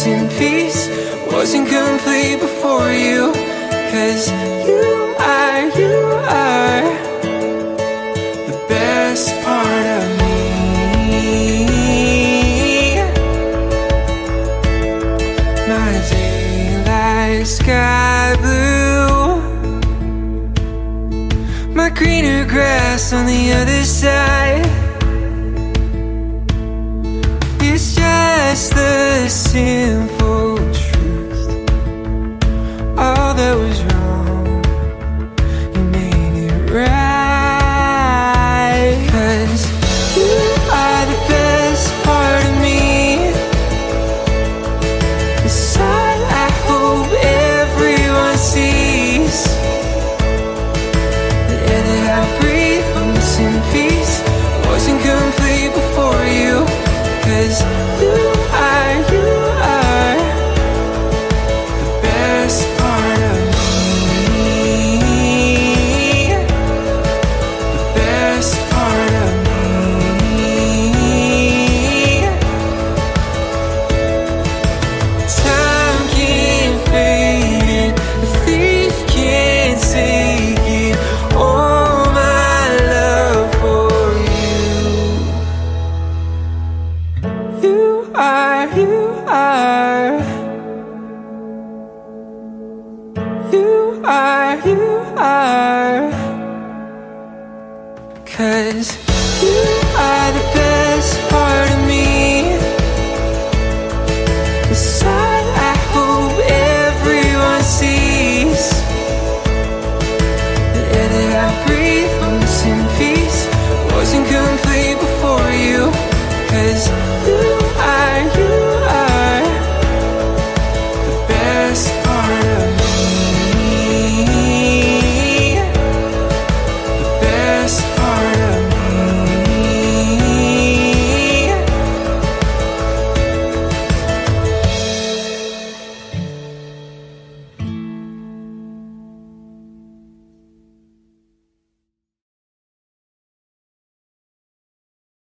missing piece wasn't complete before you. 'Cause you are the best part of me. My daylight sky blue, my greener grass on the other side. It's just the simple truth. All that was wrong, you made it right. 'Cause you are the best part of me. The side I hope everyone sees. The air that I breathe, a missing piece wasn't complete before you. 'Cause you are the best part of me. The best part of me. Time can't fade it, the thief can't take it. All my love for you. You are, you are. You are, you are. 'Cause you